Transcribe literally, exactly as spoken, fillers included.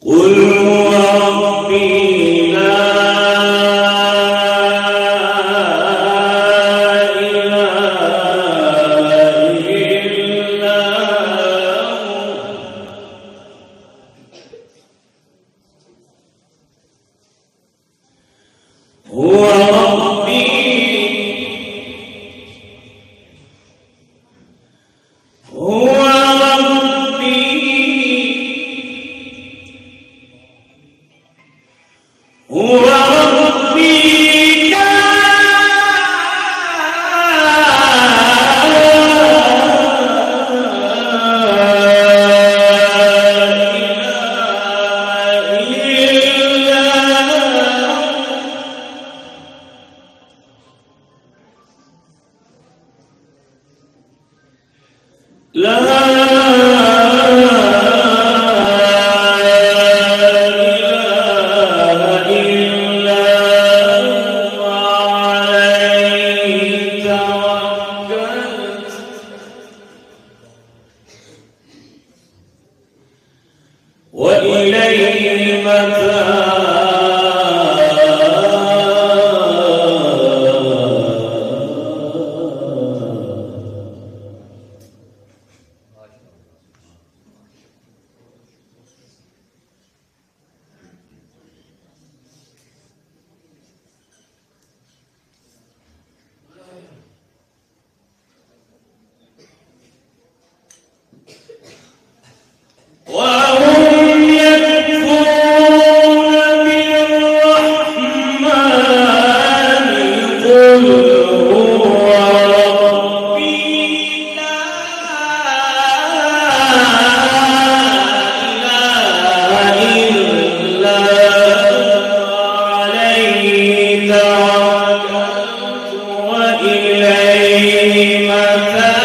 قل هو ربي لا إله إلا هو هو ربي هو هو ربي لا وإليه المتاب وهم يكفرون بالرحمن قل هو ربي لا إله إلا عليه توكلت وإليه متاب